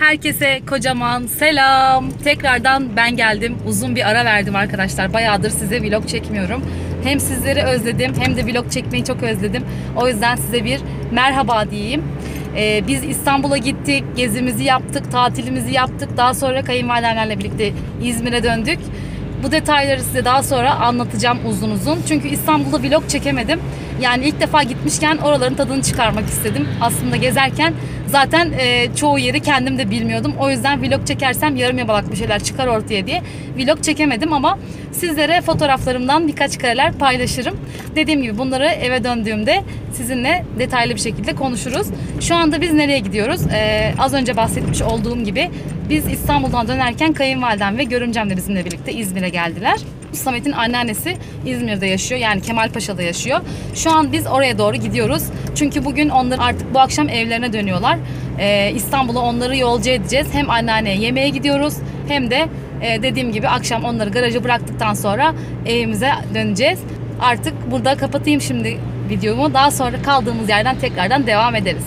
Herkese kocaman selam. Tekrardan ben geldim. Uzun bir ara verdim arkadaşlar. Bayağıdır size vlog çekmiyorum. Hem sizleri özledim hem de vlog çekmeyi çok özledim. O yüzden size bir merhaba diyeyim. Biz İstanbul'a gittik, gezimizi yaptık, tatilimizi yaptık. Daha sonra kayınvalidemlerle birlikte İzmir'e döndük. Bu detayları size daha sonra anlatacağım uzun uzun. Çünkü İstanbul'da vlog çekemedim. Yani ilk defa gitmişken oraların tadını çıkarmak istedim. Aslında gezerken zaten çoğu yeri kendim de bilmiyordum. O yüzden vlog çekersem yarım yamalak bir şeyler çıkar ortaya diye vlog çekemedim ama sizlere fotoğraflarımdan birkaç kareler paylaşırım. Dediğim gibi bunları eve döndüğümde sizinle detaylı bir şekilde konuşuruz. Şu anda biz nereye gidiyoruz? Az önce bahsetmiş olduğum gibi biz İstanbul'dan dönerken kayınvalidem ve görümcem de bizimle birlikte İzmir'e geldiler. Samet'in anneannesi İzmir'de yaşıyor, yani Kemalpaşa'da yaşıyor. Şu an biz oraya doğru gidiyoruz. Çünkü bugün onlar artık bu akşam evlerine dönüyorlar. İstanbul'a onları yolcu edeceğiz. Hem anneanneye yemeğe gidiyoruz hem de dediğim gibi akşam onları garaja bıraktıktan sonra evimize döneceğiz. Artık burada kapatayım şimdi videomu. Daha sonra kaldığımız yerden tekrardan devam ederiz.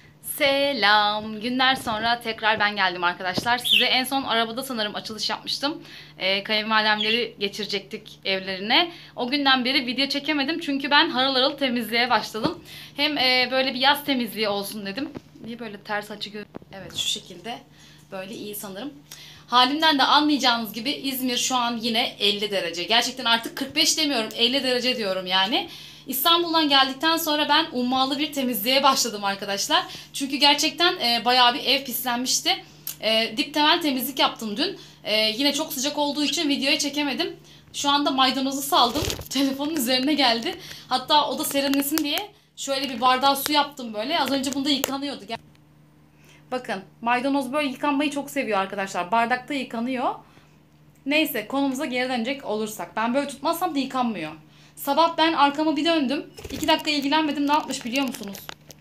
Selam. Günler sonra tekrar ben geldim arkadaşlar. Size en son arabada sanırım açılış yapmıştım. Kayınvalidemleri geçirecektik evlerine. O günden beri video çekemedim. Çünkü ben harıl harıl temizliğe başladım. Hem böyle bir yaz temizliği olsun dedim. Niye böyle ters açı Evet, şu şekilde. Böyle iyi sanırım. Halimden de anlayacağınız gibi İzmir şu an yine 50 derece. Gerçekten artık 45 demiyorum, 50 derece diyorum yani. İstanbul'dan geldikten sonra ben ummalı bir temizliğe başladım arkadaşlar. Çünkü gerçekten bayağı bir ev pislenmişti. Dip temel temizlik yaptım dün. Yine çok sıcak olduğu için videoya çekemedim. Şu anda maydanozu saldım. Telefonun üzerine geldi. Hatta o da serinlesin diye şöyle bir bardağı su yaptım böyle. Az önce bunda yıkanıyordu. Bakın, maydanoz böyle yıkanmayı çok seviyor arkadaşlar. Bardakta yıkanıyor. Neyse, konumuza geri dönecek olursak. Ben böyle tutmazsam da yıkanmıyor. Sabah ben arkamı bir döndüm. 2 dakika ilgilenmedim. Ne yapmış biliyor musunuz?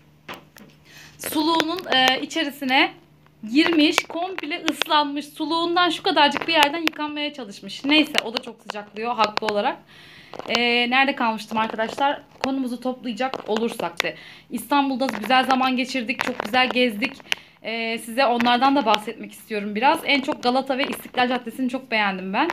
Suluğunun içerisine girmiş. Komple ıslanmış. Suluğundan şu kadarcık bir yerden yıkanmaya çalışmış. Neyse, o da çok sıcaklıyor haklı olarak. Nerede kalmıştım arkadaşlar? Konumuzu toplayacak olursak da. İstanbul'da güzel zaman geçirdik. Çok güzel gezdik. Size onlardan da bahsetmek istiyorum biraz. En çok Galata ve İstiklal Caddesi'ni çok beğendim ben.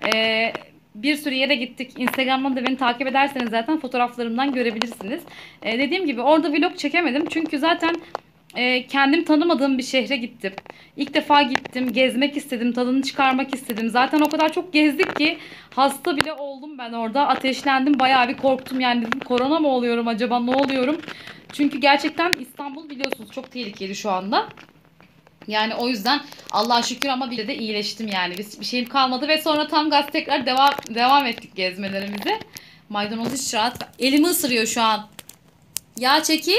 Bir sürü yere gittik. Instagram'dan da beni takip ederseniz zaten fotoğraflarımdan görebilirsiniz. Dediğim gibi orada vlog çekemedim. Çünkü zaten kendim tanımadığım bir şehre gittim. İlk defa gittim. Gezmek istedim. Tadını çıkarmak istedim. Zaten o kadar çok gezdik ki hasta bile oldum ben orada. Ateşlendim. Bayağı bir korktum. Yani dedim, korona mı oluyorum acaba, ne oluyorum? Çünkü gerçekten İstanbul biliyorsunuz çok tehlikeli şu anda. Yani o yüzden Allah'a şükür ama bir de iyileştim yani. Bir şeyim kalmadı ve sonra tam gaz tekrar devam ettik gezmelerimize. Maydanoz hiç rahat. Elimi ısırıyor şu an. Ya çekil.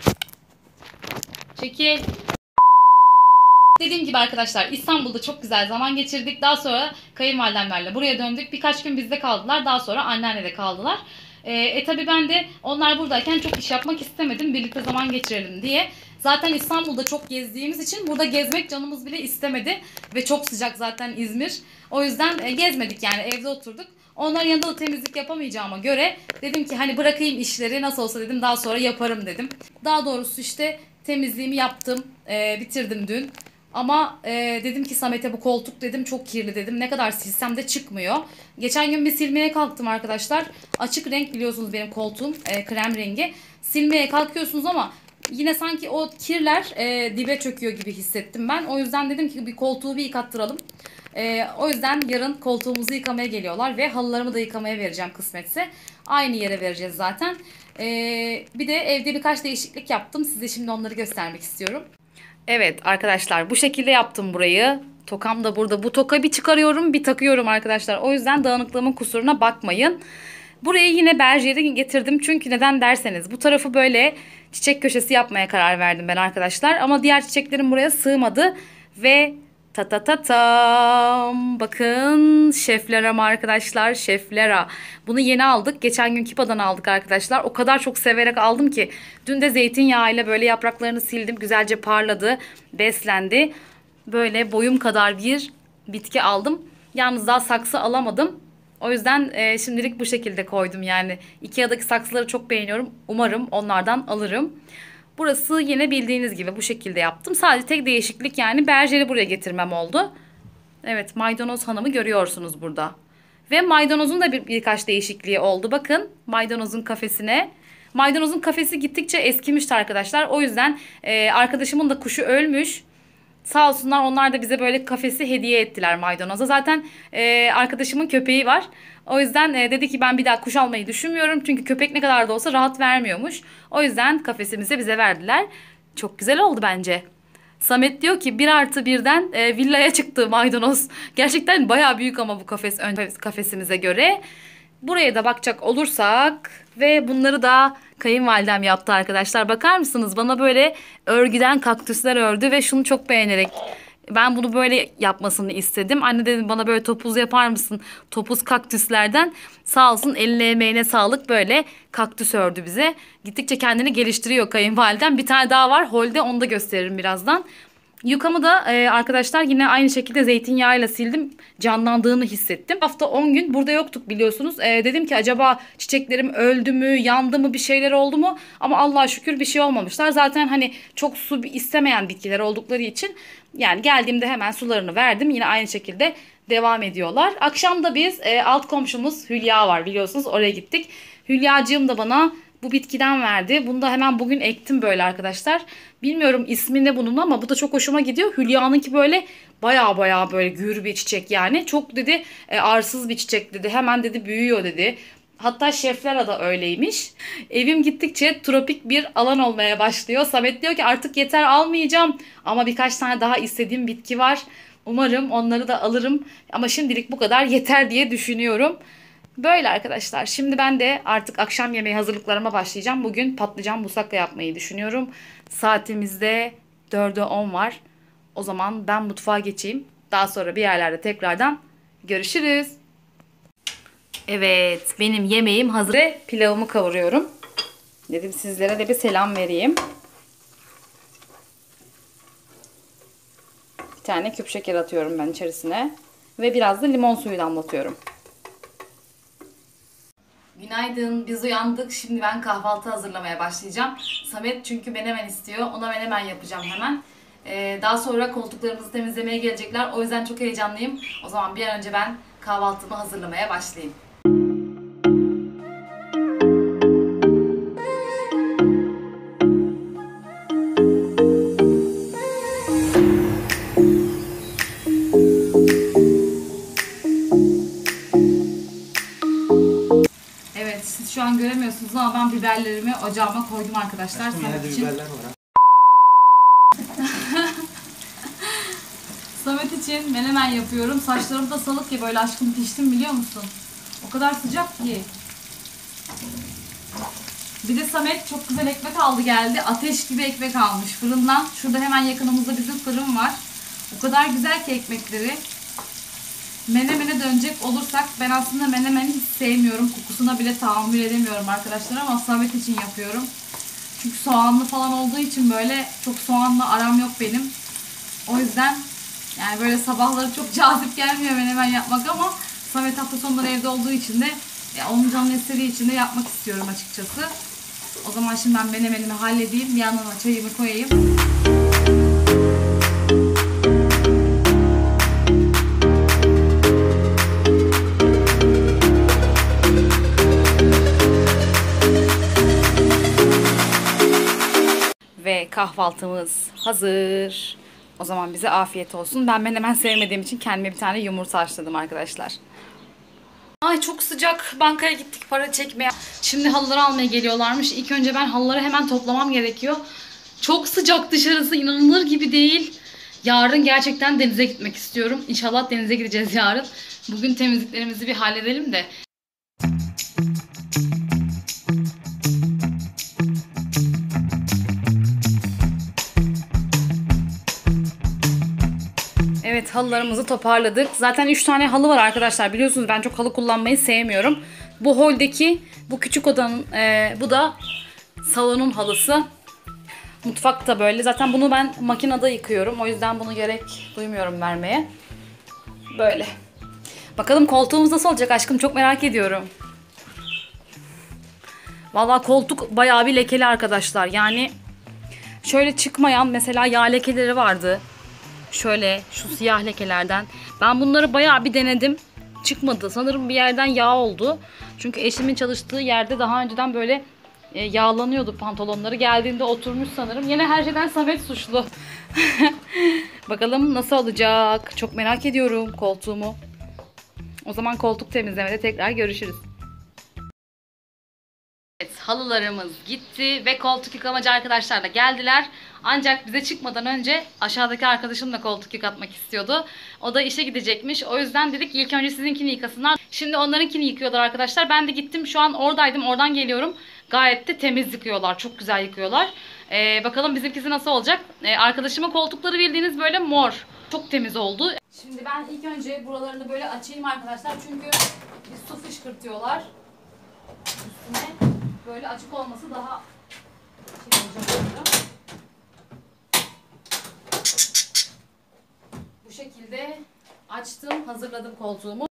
Çekil. Dediğim gibi arkadaşlar, İstanbul'da çok güzel zaman geçirdik. Daha sonra kayınvalidemlerle buraya döndük. Birkaç gün bizde kaldılar. Daha sonra anneannede kaldılar. Tabii ben de onlar buradayken çok iş yapmak istemedim. Birlikte zaman geçirelim diye. Zaten İstanbul'da çok gezdiğimiz için burada gezmek canımız bile istemedi. Ve çok sıcak zaten İzmir. O yüzden gezmedik yani, evde oturduk. Onların yanında da temizlik yapamayacağıma göre dedim ki hani bırakayım işleri, nasıl olsa dedim daha sonra yaparım dedim. Daha doğrusu işte temizliğimi yaptım, bitirdim dün. Ama dedim ki Samet'e, bu koltuk dedim çok kirli dedim. Ne kadar silsem de çıkmıyor. Geçen gün bir silmeye kalktım arkadaşlar. Açık renk biliyorsunuz benim koltuğum, krem rengi. Silmeye kalkıyorsunuz ama yine sanki o kirler dibe çöküyor gibi hissettim ben. O yüzden dedim ki bir koltuğu bir yıkattıralım. O yüzden yarın koltuğumuzu yıkamaya geliyorlar ve halılarımı da yıkamaya vereceğim kısmetse. Aynı yere vereceğiz zaten. Bir de evde birkaç değişiklik yaptım. Size şimdi onları göstermek istiyorum. Evet arkadaşlar, bu şekilde yaptım burayı. Tokam da burada. Bu toka bir çıkarıyorum bir takıyorum arkadaşlar. O yüzden dağınıklığımın kusuruna bakmayın. Burayı yine berjere getirdim. Çünkü neden derseniz, bu tarafı böyle çiçek köşesi yapmaya karar verdim ben arkadaşlar. Ama diğer çiçeklerim buraya sığmadı. Ve ta ta ta tam. Bakın, şeflera arkadaşlar, şeflera. Bunu yeni aldık. Geçen gün Kipa'dan aldık arkadaşlar. O kadar çok severek aldım ki. Dün de zeytinyağıyla böyle yapraklarını sildim. Güzelce parladı, beslendi. Böyle boyum kadar bir bitki aldım. Yalnız daha saksı alamadım. O yüzden şimdilik bu şekilde koydum yani. Ikea'daki saksıları çok beğeniyorum. Umarım onlardan alırım. Burası yine bildiğiniz gibi bu şekilde yaptım. Sadece tek değişiklik yani berjeri buraya getirmem oldu. Evet, maydanoz hanımı görüyorsunuz burada. Ve maydanozun da birkaç değişikliği oldu. Bakın maydanozun kafesine. Maydanozun kafesi gittikçe eskimişti arkadaşlar. O yüzden arkadaşımın da kuşu ölmüş. Sağ olsunlar, onlar da bize böyle kafesi hediye ettiler maydanoza. Zaten arkadaşımın köpeği var. O yüzden dedi ki ben bir daha kuş almayı düşünmüyorum. Çünkü köpek ne kadar da olsa rahat vermiyormuş. O yüzden kafesimizi bize verdiler. Çok güzel oldu bence. Samet diyor ki 1+1'den villaya çıktı maydanoz. Gerçekten bayağı büyük ama bu kafes kafesimize göre. Buraya da bakacak olursak ve bunları da kayınvalidem yaptı arkadaşlar. Bakar mısınız? Bana böyle örgüden kaktüsler ördü ve şunu çok beğenerek ben bunu böyle yapmasını istedim. Anne dedim bana böyle topuz yapar mısın? Topuz kaktüslerden. Sağ olsun, eline emeğine sağlık, böyle kaktüs ördü bize. Gittikçe kendini geliştiriyor kayınvalidem. Bir tane daha var holde, onu da gösteririm birazdan. Yukamı da arkadaşlar yine aynı şekilde zeytinyağıyla sildim. Canlandığını hissettim. Hafta 10 gün burada yoktuk biliyorsunuz. Dedim ki acaba çiçeklerim öldü mü, yandı mı, bir şeyler oldu mu? Ama Allah'a şükür bir şey olmamışlar. Zaten hani çok su istemeyen bitkiler oldukları için yani geldiğimde hemen sularını verdim. Yine aynı şekilde devam ediyorlar. Akşam da biz alt komşumuz Hülya var biliyorsunuz, oraya gittik. Hülyacığım da bana bu bitkiden verdi. Bunu da hemen bugün ektim böyle arkadaşlar. Bilmiyorum ismi ne bunun ama bu da çok hoşuma gidiyor. Hülya'nınki böyle baya böyle gür bir çiçek yani. Çok dedi arsız bir çiçek dedi. Hemen dedi büyüyor dedi. Hatta şeflera da öyleymiş. Evim gittikçe tropik bir alan olmaya başlıyor. Samet diyor ki artık yeter, almayacağım. Ama birkaç tane daha istediğim bitki var. Umarım onları da alırım. Ama şimdilik bu kadar yeter diye düşünüyorum. Böyle arkadaşlar. Şimdi ben de artık akşam yemeği hazırlıklarıma başlayacağım. Bugün patlıcan musakka yapmayı düşünüyorum. Saatimizde 4'e 10 var. O zaman ben mutfağa geçeyim. Daha sonra bir yerlerde tekrardan görüşürüz. Evet, benim yemeğim hazır. Ve pilavımı kavuruyorum. Dedim sizlere de bir selam vereyim. Bir tane küp şeker atıyorum ben içerisine. Ve biraz da limon suyu damlatıyorum. Günaydın, biz uyandık. Şimdi ben kahvaltı hazırlamaya başlayacağım. Samet çünkü menemen istiyor. Ona menemen yapacağım hemen. Daha sonra koltuklarımızı temizlemeye gelecekler. O yüzden çok heyecanlıyım. O zaman bir an önce ben kahvaltımı hazırlamaya başlayayım. Şu an göremiyorsunuz ama ben biberlerimi ocağıma koydum arkadaşlar. Samet için. Biberler var. Samet için menemen yapıyorum. Saçlarım da salık ya böyle, aşkım piştim biliyor musun? O kadar sıcak ki. Bir de Samet çok güzel ekmek aldı geldi. Ateş gibi ekmek almış fırından. Şurada hemen yakınımızda bizim fırın var. O kadar güzel ki ekmekleri. Menemene dönecek olursak ben aslında menemeni hiç sevmiyorum. Kokusuna bile tahammül edemiyorum arkadaşlar ama Samet için yapıyorum. Çünkü soğanlı falan olduğu için böyle çok soğanla aram yok benim. O yüzden yani böyle sabahları çok cazip gelmiyor menemen yapmak ama Samet hafta sonları evde olduğu için de onun canını istediği için de yapmak istiyorum açıkçası. O zaman şimdi ben menemenimi halledeyim. Bir yandan çayımı koyayım. Ve kahvaltımız hazır. O zaman bize afiyet olsun. Ben menemen sevmediğim için kendime bir tane yumurta haşladım arkadaşlar. Ay çok sıcak. Bankaya gittik para çekmeye. Şimdi halıları almaya geliyorlarmış. İlk önce ben halıları hemen toplamam gerekiyor. Çok sıcak dışarısı, inanılır gibi değil. Yarın gerçekten denize gitmek istiyorum. İnşallah denize gideceğiz yarın. Bugün temizliklerimizi bir halledelim de. Evet, halılarımızı toparladık. Zaten 3 tane halı var arkadaşlar. Biliyorsunuz ben çok halı kullanmayı sevmiyorum. Bu holdeki, bu küçük odanın, bu da salonun halısı. Mutfak da böyle. Zaten bunu ben makinede yıkıyorum. O yüzden bunu gerek duymuyorum vermeye. Böyle. Bakalım koltuğumuz nasıl olacak aşkım, çok merak ediyorum. Vallahi koltuk bayağı bir lekeli arkadaşlar. Yani şöyle çıkmayan mesela yağ lekeleri vardı. Şöyle şu siyah lekelerden. Ben bunları bayağı bir denedim. Çıkmadı. Sanırım bir yerden yağ oldu. Çünkü eşimin çalıştığı yerde daha önceden böyle yağlanıyordu pantolonları. Geldiğinde oturmuş sanırım. Yine her şeyden Samet suçlu. Bakalım nasıl olacak. Çok merak ediyorum koltuğumu. O zaman koltuk temizlemede tekrar görüşürüz. Evet, halılarımız gitti ve koltuk yıkamacı arkadaşlar da geldiler. Ancak bize çıkmadan önce aşağıdaki arkadaşım da koltuk yıkatmak istiyordu. O da işe gidecekmiş. O yüzden dedik ilk önce sizinkini yıkasınlar. Şimdi onlarınkini yıkıyorlar arkadaşlar. Ben de gittim, şu an oradaydım. Oradan geliyorum. Gayet de temiz yıkıyorlar. Çok güzel yıkıyorlar. Bakalım bizimkisi nasıl olacak. Arkadaşımın koltukları bildiğiniz böyle mor. Çok temiz oldu. Şimdi ben ilk önce buralarını böyle açayım arkadaşlar. Çünkü bir su fışkırtıyorlar. Üstüne böyle açık olması daha şey olacak. Bu şekilde açtım, hazırladım koltuğumu.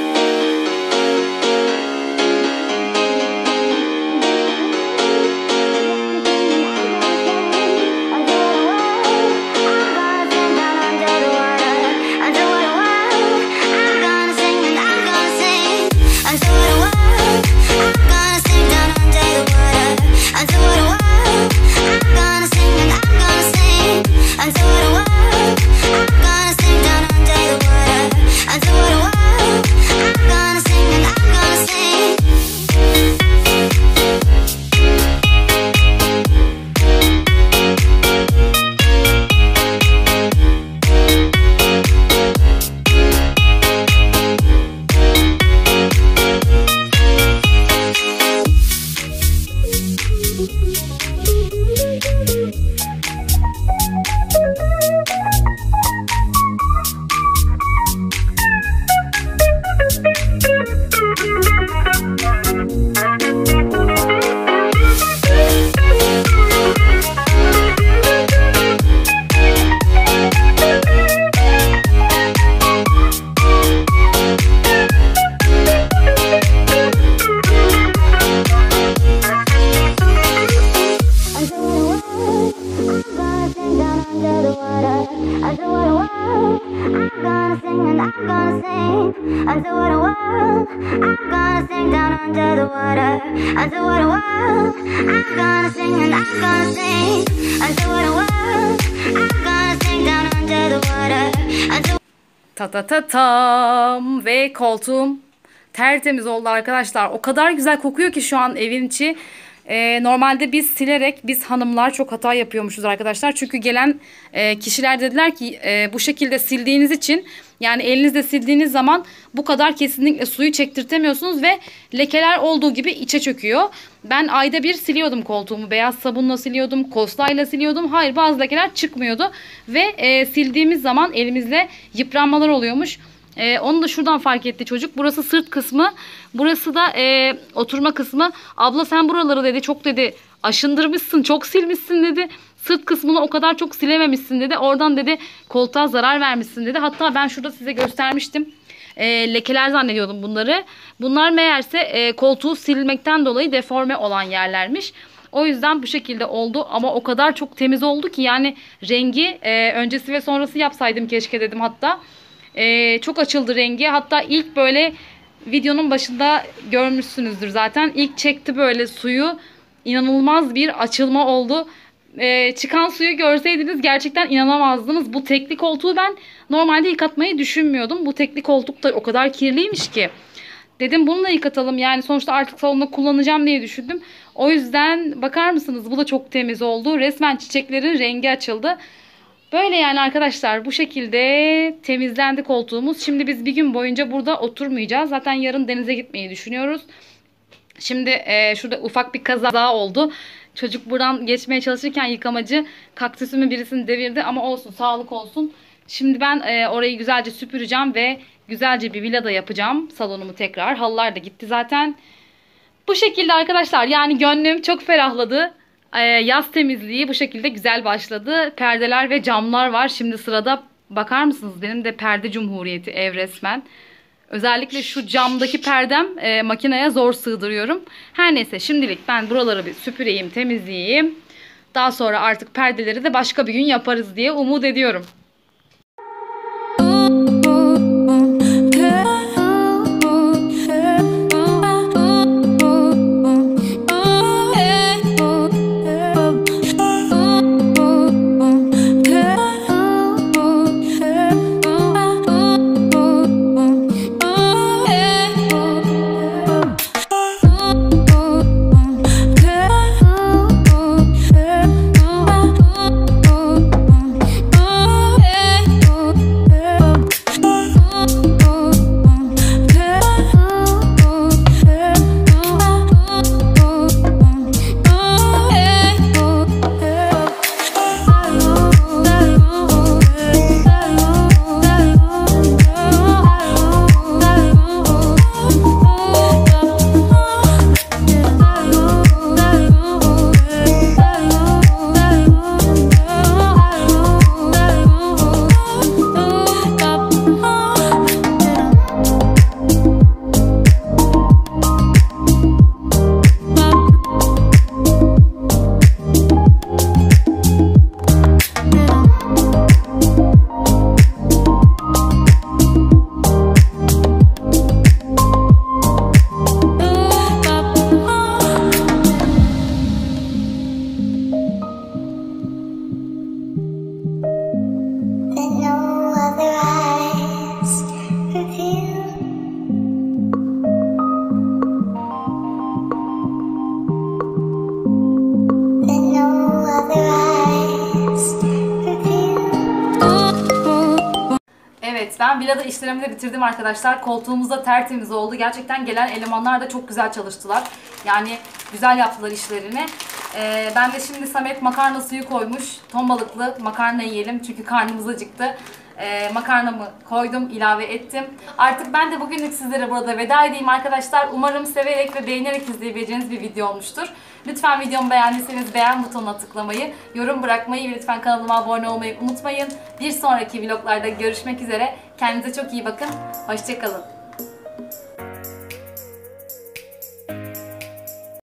Ta ta ta tam ve koltuğum tertemiz oldu arkadaşlar. O kadar güzel kokuyor ki şu an evin içi. Normalde biz hanımlar çok hata yapıyormuşuz arkadaşlar. Çünkü gelen kişiler dediler ki bu şekilde sildiğiniz için, yani elinizle sildiğiniz zaman bu kadar kesinlikle suyu çektirtemiyorsunuz ve lekeler olduğu gibi içe çöküyor. Ben ayda bir siliyordum koltuğumu. Beyaz sabunla siliyordum, koslayla siliyordum. Hayır, bazı lekeler çıkmıyordu ve sildiğimiz zaman elimizle yıpranmalar oluyormuş. Onu da şuradan fark etti çocuk. Burası sırt kısmı. Burası da oturma kısmı. Abla sen buraları dedi çok dedi aşındırmışsın. Çok silmişsin dedi. Sırt kısmını o kadar çok silememişsin dedi. Oradan dedi koltuğa zarar vermişsin dedi. Hatta ben şurada size göstermiştim. Lekeler zannediyordum bunları. Bunlar meğerse koltuğu silmekten dolayı deforme olan yerlermiş. O yüzden bu şekilde oldu ama o kadar çok temiz oldu ki yani rengi öncesi ve sonrası yapsaydım keşke dedim hatta. Çok açıldı rengi. Hatta ilk böyle videonun başında görmüşsünüzdür zaten. İlk çekti böyle suyu. İnanılmaz bir açılma oldu. Çıkan suyu görseydiniz gerçekten inanamazdınız. Bu tekli koltuğu ben normalde yıkatmayı düşünmüyordum. Bu tekli koltuk da o kadar kirliymiş ki. Dedim bununla yıkatalım. Yani sonuçta artık salonda kullanacağım diye düşündüm. O yüzden bakar mısınız? Bu da çok temiz oldu. Resmen çiçeklerin rengi açıldı. Böyle yani arkadaşlar bu şekilde temizlendi koltuğumuz. Şimdi biz bir gün boyunca burada oturmayacağız. Zaten yarın denize gitmeyi düşünüyoruz. Şimdi şurada ufak bir kaza oldu. Çocuk buradan geçmeye çalışırken yıkamacı kaktüsümün birisini devirdi ama olsun, sağlık olsun. Şimdi ben orayı güzelce süpüreceğim ve güzelce bir villa da yapacağım salonumu tekrar. Halılar da gitti zaten. Bu şekilde arkadaşlar, yani gönlüm çok ferahladı. Yaz temizliği bu şekilde güzel başladı. Perdeler ve camlar var. Şimdi sırada bakar mısınız? Benim de perde cumhuriyeti ev resmen. Özellikle şu camdaki perdem makineye zor sığdırıyorum. Her neyse şimdilik ben buraları bir süpüreyim, temizleyeyim. Daha sonra artık perdeleri de başka bir gün yaparız diye umut ediyorum. Evet, ben villada işlerimi de bitirdim arkadaşlar. Koltuğumuz da tertemiz oldu. Gerçekten gelen elemanlar da çok güzel çalıştılar. Yani güzel yaptılar işlerini. Ben de şimdi Samet makarna suyu koymuş. Ton balıklı makarna yiyelim çünkü karnımız acıktı. Makarnamı koydum, ilave ettim. Artık ben de bugünlük sizlere burada veda edeyim arkadaşlar. Umarım severek ve beğenerek izleyebileceğiniz bir video olmuştur. Lütfen videomu beğendiyseniz beğen butonuna tıklamayı, yorum bırakmayı ve lütfen kanalıma abone olmayı unutmayın. Bir sonraki vloglarda görüşmek üzere. Kendinize çok iyi bakın. Hoşça kalın.